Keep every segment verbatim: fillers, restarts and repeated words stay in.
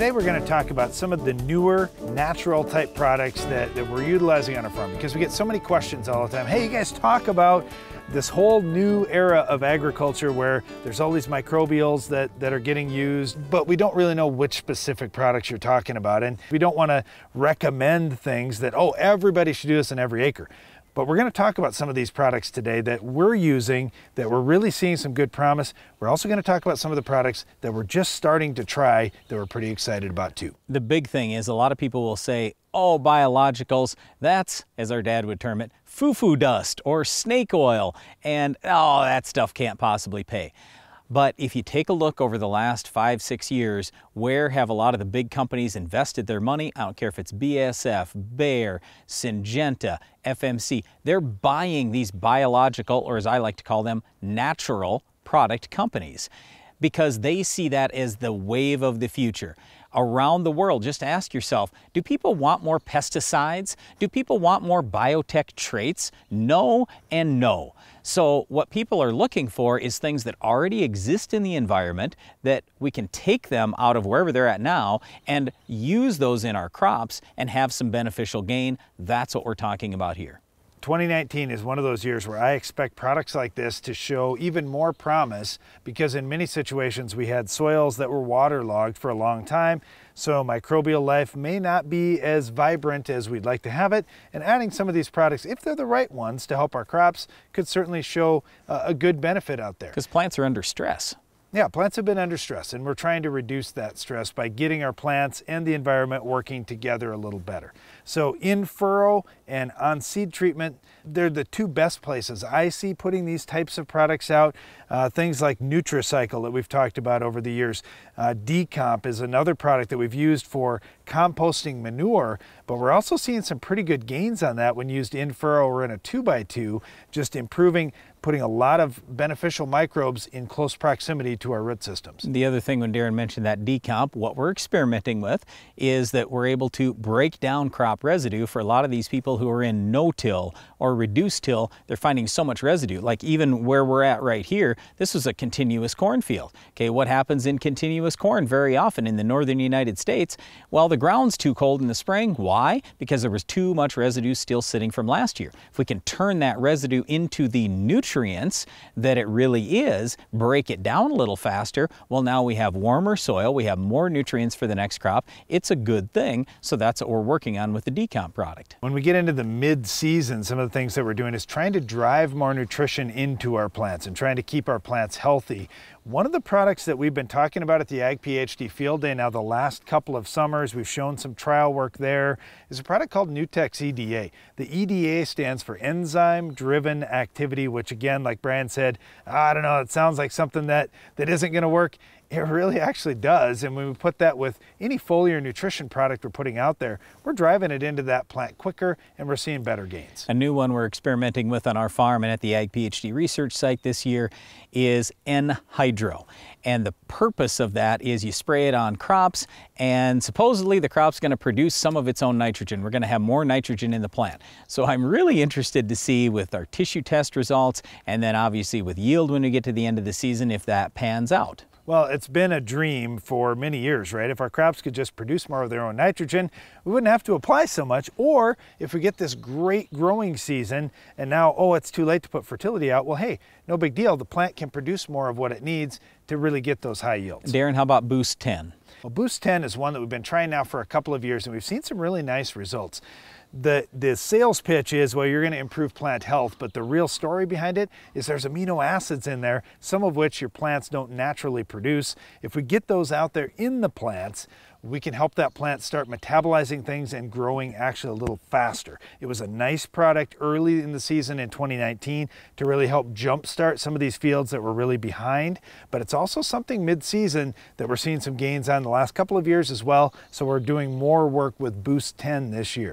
Today we're going to talk about some of the newer natural type products that, that we're utilizing on our farm, because we get so many questions all the time. Hey, you guys talk about this whole new era of agriculture where there's all these microbials that, that are getting used, but we don't really know which specific products you're talking about. And we don't want to recommend things that, oh, everybody should do this in every acre. But we're going to talk about some of these products today that we're using, that we're really seeing some good promise. We're also going to talk about some of the products that we're just starting to try that we're pretty excited about too. The big thing is a lot of people will say, oh, biologicals, that's, as our dad would term it, foo-foo dust or snake oil, and oh, that stuff can't possibly pay. But if you take a look over the last five, six years, where have a lot of the big companies invested their money? I don't care if it's B A S F, Bayer, Syngenta, F M C. They're buying these biological, or as I like to call them, natural product companies, because they see that as the wave of the future. Around the world, just ask yourself, do people want more pesticides? Do people want more biotech traits? No and no. So what people are looking for is things that already exist in the environment, that we can take them out of wherever they're at now and use those in our crops and have some beneficial gain. That's what we're talking about here. twenty nineteen is one of those years where I expect products like this to show even more promise, because in many situations we had soils that were waterlogged for a long time, so microbial life may not be as vibrant as we'd like to have it, and adding some of these products, if they're the right ones to help our crops, could certainly show a good benefit out there. Because plants are under stress. Yeah, plants have been under stress, and we're trying to reduce that stress by getting our plants and the environment working together a little better. So in furrow and on seed treatment, they're the two best places I see putting these types of products out. Uh, things like Nutricycle that we've talked about over the years. Uh, Decomp is another product that we've used for composting manure, but we're also seeing some pretty good gains on that when used in furrow or in a two by two, just improving, putting a lot of beneficial microbes in close proximity to our root systems. The other thing, when Darren mentioned that decomp, what we're experimenting with is that we're able to break down crop residue. For a lot of these people who are in no-till or reduced till, they're finding so much residue. Like even where we're at right here, this was a continuous cornfield. Okay, what happens in continuous corn very often in the northern United States? Well, the ground's too cold in the spring. Why? Because there was too much residue still sitting from last year. If we can turn that residue into the nutrients that it really is, break it down a little faster, well, now we have warmer soil, we have more nutrients for the next crop. It's a good thing, so that's what we're working on with the decomp product. When we get into the mid-season, some of the things that we're doing is trying to drive more nutrition into our plants and trying to keep our plants healthy. One of the products that we've been talking about at the Ag PhD Field Day now the last couple of summers, we've shown some trial work there, is a product called Nutex E D A. The E D A stands for enzyme-driven activity, which again, like Brian said, I don't know, it sounds like something that, that isn't gonna work. It really actually does, and when we put that with any foliar nutrition product we're putting out there, we're driving it into that plant quicker and we're seeing better gains. A new one we're experimenting with on our farm and at the Ag PhD research site this year is N-Hydro. And the purpose of that is you spray it on crops, and supposedly the crop's going to produce some of its own nitrogen. We're going to have more nitrogen in the plant. So I'm really interested to see with our tissue test results, and then obviously with yield when we get to the end of the season, if that pans out. Well, it's been a dream for many years, right? If our crops could just produce more of their own nitrogen, we wouldn't have to apply so much. Or if we get this great growing season and now, oh, it's too late to put fertility out, well, hey, no big deal. The plant can produce more of what it needs to really get those high yields. Darren, how about Boost ten? Well, Boost ten is one that we've been trying now for a couple of years, and we've seen some really nice results. The, the sales pitch is, well, you're going to improve plant health, but the real story behind it is there's amino acids in there, some of which your plants don't naturally produce. If we get those out there in the plants, we can help that plant start metabolizing things and growing actually a little faster. It was a nice product early in the season in twenty nineteen to really help jumpstart some of these fields that were really behind, but it's also something mid-season that we're seeing some gains on the last couple of years as well, so we're doing more work with Boost ten this year.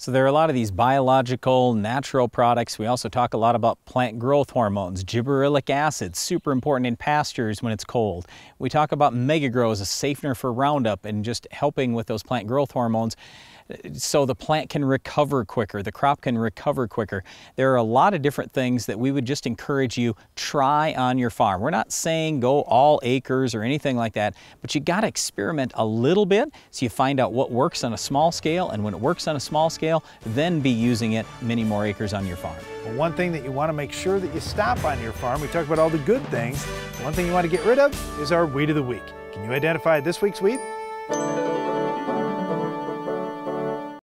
So there are a lot of these biological, natural products. We also talk a lot about plant growth hormones, gibberellic acid, super important in pastures when it's cold. We talk about Mega-Grow as a safener for Roundup and just helping with those plant growth hormones so the plant can recover quicker, the crop can recover quicker. There are a lot of different things that we would just encourage you try on your farm. We're not saying go all acres or anything like that, but you got to experiment a little bit so you find out what works on a small scale, and when it works on a small scale, then be using it many more acres on your farm. Well, one thing that you want to make sure that you stop on your farm, we talked about all the good things, one thing you want to get rid of is our weed of the week. Can you identify this week's weed?